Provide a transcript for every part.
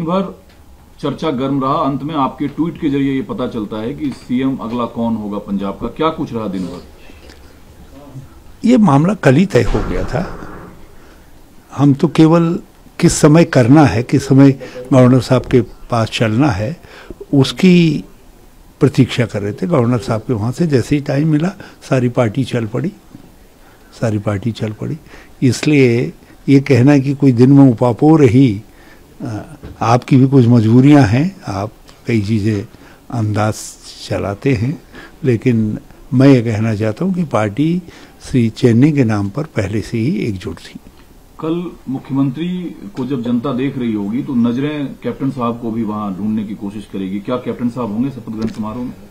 भर चर्चा गर्म रहा। अंत में आपके ट्वीट के जरिए ये पता चलता है कि सीएम अगला कौन होगा पंजाब का। क्या कुछ रहा दिन भर? ये मामला कल ही तय हो गया था। हम तो केवल किस समय करना है, किस समय गवर्नर साहब के पास चलना है, उसकी प्रतीक्षा कर रहे थे। गवर्नर साहब के वहाँ से जैसे ही टाइम मिला सारी पार्टी चल पड़ी। इसलिए ये कहना कि कोई दिन में उपापो रही, आपकी भी कुछ मजबूरियां हैं, आप कई चीज़ें अंदाज चलाते हैं, लेकिन मैं ये कहना चाहता हूँ कि पार्टी श्री चेन्नई के नाम पर पहले से ही एकजुट थी। कल मुख्यमंत्री को जब जनता देख रही होगी तो नजरें कैप्टन साहब को भी वहां ढूंढने की कोशिश करेगी। क्या कैप्टन साहब होंगे शपथ ग्रहण समारोह में?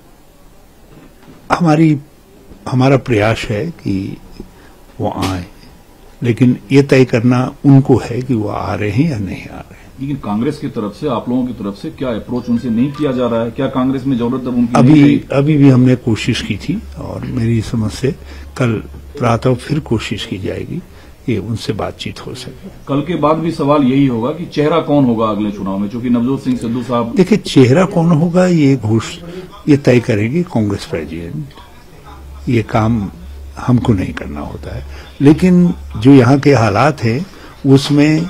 हमारा प्रयास है कि वो आए, लेकिन ये तय करना उनको है कि वो आ रहे हैं या नहीं आ रहे हैं। लेकिन कांग्रेस की तरफ से, आप लोगों की तरफ से क्या अप्रोच उनसे नहीं किया जा रहा है? क्या कांग्रेस में जरूरत अब उनकी अभी भी हमने कोशिश की थी और मेरी समझ से कल प्रातः फिर कोशिश की जाएगी ये उनसे बातचीत हो सके। कल के बाद भी सवाल यही होगा कि चेहरा कौन होगा अगले चुनाव में, क्योंकि नवजोत सिंह सिद्धू साहब। देखिए, चेहरा कौन होगा ये तय करेगी कांग्रेस प्रेसिडेंट। ये काम हमको नहीं करना होता है, लेकिन जो यहाँ के हालात हैं उसमें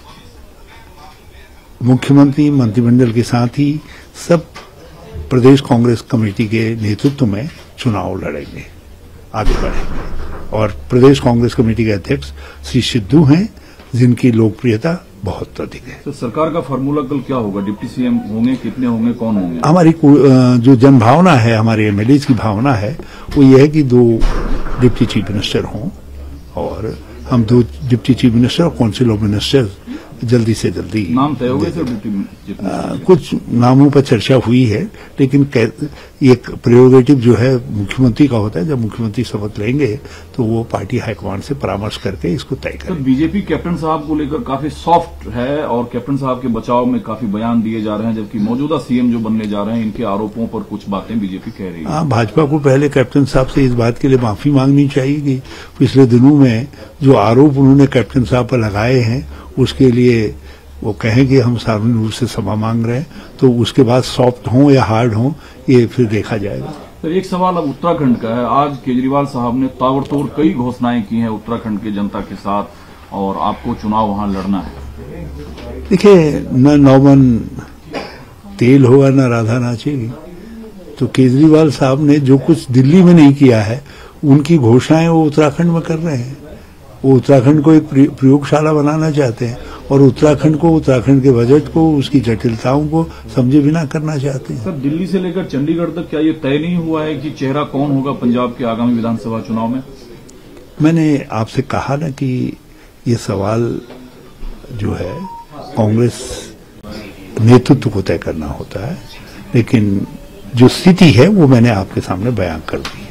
मुख्यमंत्री मंत्रिमंडल के साथ ही सब प्रदेश कांग्रेस कमेटी के नेतृत्व में चुनाव लड़ेंगे, आगे बढ़ेंगे। और प्रदेश कांग्रेस कमेटी के अध्यक्ष श्री सिद्धू हैं, जिनकी लोकप्रियता बहुत अधिक है। तो सरकार का फॉर्मूला कल क्या होगा? डिप्टी सीएम होंगे, कितने होंगे, कौन होंगे? हमारी जो जनभावना है, हमारे एमएलए की भावना है, वो ये है कि 2 डिप्टी चीफ मिनिस्टर हों और हम 2 डिप्टी चीफ मिनिस्टर और काउंसिल ऑफ मिनिस्टर्स जल्दी से जल्दी। नाम तय हो गए सर डिप्टी चीफ? कुछ नामों पर चर्चा हुई है, लेकिन एक प्रेरोगेटिव जो है मुख्यमंत्री का होता है। जब मुख्यमंत्री शपथ लेंगे तो वो पार्टी हाईकमान से परामर्श करके इसको तय करें। बीजेपी कैप्टन साहब को लेकर काफी सॉफ्ट है और कैप्टन साहब के बचाव में काफी बयान दिए जा रहे हैं, जबकि मौजूदा सीएम जो बनने जा रहे हैं इनके आरोपों पर कुछ बातें बीजेपी कह रही है। भाजपा को पहले कैप्टन साहब से इस बात के लिए माफी मांगनी चाहिए कि पिछले दिनों में जो आरोप उन्होंने कैप्टन साहब पर लगाए हैं उसके लिए वो कहें कि हम सार्वजनिक रूप से क्षमा मांग रहे हैं, तो उसके बाद सॉफ्ट हों या हार्ड हों ये फिर देखा जाएगा। तो एक सवाल अब उत्तराखंड का है। आज केजरीवाल साहब ने ताबड़तोड़ कई घोषणाएं की हैं उत्तराखंड के जनता के साथ और आपको चुनाव वहां लड़ना है। देखिए, न नौबन तेल होगा न राधा नाचेगी। तो केजरीवाल साहब ने जो कुछ दिल्ली में नहीं किया है उनकी घोषणाएं वो उत्तराखंड में कर रहे हैं। वो उत्तराखंड को एक प्रयोगशाला बनाना चाहते हैं और उत्तराखंड के बजट को, उसकी जटिलताओं को समझे बिना करना चाहते हैं। सर, दिल्ली से लेकर चंडीगढ़ तक क्या ये तय नहीं हुआ है कि चेहरा कौन होगा पंजाब के आगामी विधानसभा चुनाव में? मैंने आपसे कहा ना कि ये सवाल जो है कांग्रेस नेतृत्व को तय करना होता है, लेकिन जो स्थिति है वो मैंने आपके सामने बयान कर दी है।